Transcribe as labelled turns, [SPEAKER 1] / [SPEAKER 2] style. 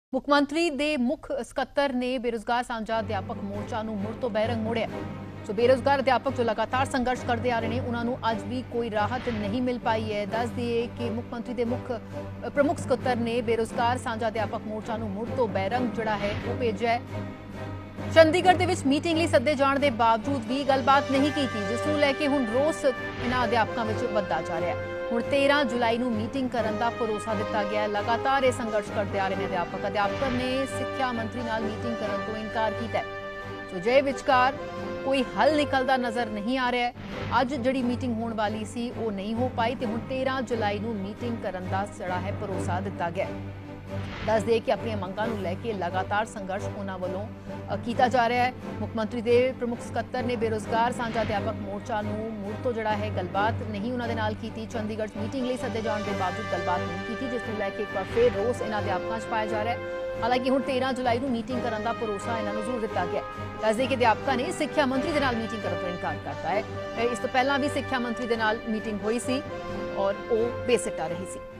[SPEAKER 1] ਮੁੱਖਮੰਤਰੀ ਦੇ ਮੁੱਖ ਸਕੱਤਰ ਨੇ ਬੇਰੁਜ਼ਗਾਰ ਸਾਂਝਾ ਅਧਿਆਪਕ ਮੋਰਚਾ ਨੂੰ ਮੁੜ ਤੋਂ ਬਹਿਰੰਗ ਮੋੜਿਆ। ਜੋ ਬੇਰੁਜ਼ਗਾਰ ਅਧਿਆਪਕ ਜੋ ਲਗਾਤਾਰ ਸੰਘਰਸ਼ ਕਰਦੇ ਆ ਰਹੇ ਨੇ ਉਹਨਾਂ ਨੂੰ ਅੱਜ ਵੀ ਕੋਈ ਰਾਹਤ ਨਹੀਂ ਮਿਲ ਪਾਈ ਹੈ। ਦੱਸ ਦਈਏ ਕਿ ਮੁੱਖਮੰਤਰੀ ਦੇ ਪ੍ਰਮੁੱਖ ਸਕੱਤਰ ਨੇ ਬੇਰੁਜ਼ਗਾਰ ਸਾਂਝਾ ਅਧਿਆਪਕ ਮੋਰਚਾ ਨੂੰ ਮੁੜ ਤੋਂ ਬਹਿਰੰਗ ਜਿਹੜਾ ਹੈ ਉਹ ਭੇਜਿਆ ਹੈ। ਚੰਡੀਗੜ੍ਹ ਦੇ ਵਿੱਚ ਮੀਟਿੰਗ ਲਈ ਸੱਦੇ ਜਾਣ ਦੇ ਬਾਵਜੂਦ ਵੀ ਗੱਲਬਾਤ ਨਹੀਂ ਕੀਤੀ, ਜਿਸ ਨੂੰ ਲੈ ਕੇ ਹੁਣ ਰੋਸ ਇਹਨਾਂ ਅਧਿਆਪਕਾਂ ਵਿੱਚ ਵੱਧਦਾ ਜਾ ਰਿਹਾ ਹੈ। ਹੁਣ 13 ਜੁਲਾਈ ਨੂੰ ਮੀਟਿੰਗ ਕਰਨ ਦਾ ਭਰੋਸਾ ਦਿੱਤਾ ਗਿਆ ਹੈ। ਲਗਾਤਾਰ ਇਹ ਸੰਘਰਸ਼ ਕਰਦੇ ਆ ਰਹੇ ਨੇ ਅਧਿਆਪਕ ਨੇ ਸਿੱਖਿਆ ਮੰਤਰੀ ਨਾਲ ਮੀਟਿੰਗ ਕਰਨ ਤੋਂ ਇਨਕਾਰ ਕੀਤਾ ਹੈ। ਸੋ ਜੇ ਵਿਚਕਾਰ ਕੋਈ ਹੱਲ ਨਿਕਲਦਾ ਨਜ਼ਰ ਨਹੀਂ ਆ ਰਿਹਾ ਹੈ। ਅੱਜ ਜਿਹੜੀ ਮੀਟਿੰਗ ਹੋਣ ਵਾਲੀ ਸੀ ਉਹ ਨਹੀਂ ਹੋ ਪਾਈ ਤੇ ਹੁਣ 13 ਜੁਲਾਈ ਨੂੰ ਮੀਟਿੰਗ ਕਰਨ ਦਾ ਜਿਹੜਾ ਹੈ ਭਰੋਸਾ ਦਿੱਤਾ ਗਿਆ। ਦੱਸ ਦੇ ਕਿ ਆਪਣੀਆਂ ਮੰਗਾਂ ਨੂੰ ਲੈ ਕੇ ਲਗਾਤਾਰ ਸੰਘਰਸ਼ ਉਹਨਾਂ ਵੱਲੋਂ ਕੀਤਾ ਜਾ ਰਿਹਾ ਹੈ। ਮੁੱਖ ਮੰਤਰੀ ਦੇ ਪ੍ਰਮੁੱਖ ਸਕੱਤਰ ਨੇ ਬੇਰੁਜ਼ਗਾਰ ਸਾਂਝਾ ਅਧਿਆਪਕ ਮੋਰਚਾ ਨੂੰ ਮੁੜ ਤੋਂ ਜਿਹੜਾ ਹੈ ਗੱਲਬਾਤ ਨਹੀਂ ਉਹਨਾਂ ਦੇ ਨਾਲ ਕੀਤੀ। ਚੰਡੀਗੜ੍ਹ ਮੀਟਿੰਗ ਲਈ ਸੱਦੇ ਜਾਣ ਦੇ ਬਾਵਜੂਦ ਗੱਲਬਾਤ ਨਹੀਂ ਕੀਤੀ, ਜਿਸ ਨੂੰ ਲੈ ਕੇ ਇੱਕ ਵਾਰ ਫਿਰ ਰੋਸ ਇਹਨਾਂ ਅਧਿਆਪਕਾਂ 'ਚ ਪਾਇਆ ਜਾ ਰਿਹਾ ਹੈ। ਹਾਲਾਂਕਿ ਹੁਣ 13 ਜੁਲਾਈ ਨੂੰ ਮੀਟਿੰਗ ਕਰਨ ਦਾ ਭਰੋਸਾ ਇਹਨਾਂ ਨੂੰ ਜ਼ਰੂਰ ਦਿੱਤਾ ਗਿਆ। ਦੱਸਦੇ ਕਿ ਅਧਿਆਪਕਾਂ ਨੇ ਸਿੱਖਿਆ ਮੰਤਰੀ ਦੇ ਨਾਲ ਮੀਟਿੰਗ ਕਰਨ ਤੋਂ ਇਨਕਾਰ ਕਰਤਾ ਹੈ। ਇਸ ਤੋਂ ਪਹਿਲਾਂ ਵੀ ਸਿੱਖਿਆ ਮੰਤਰੀ ਦੇ ਨਾਲ ਮੀਟਿੰਗ ਹੋਈ ਸੀ ਔਰ ਉਹ ਬੇਸਿੱਟਾ ਰਹੀ ਸੀ।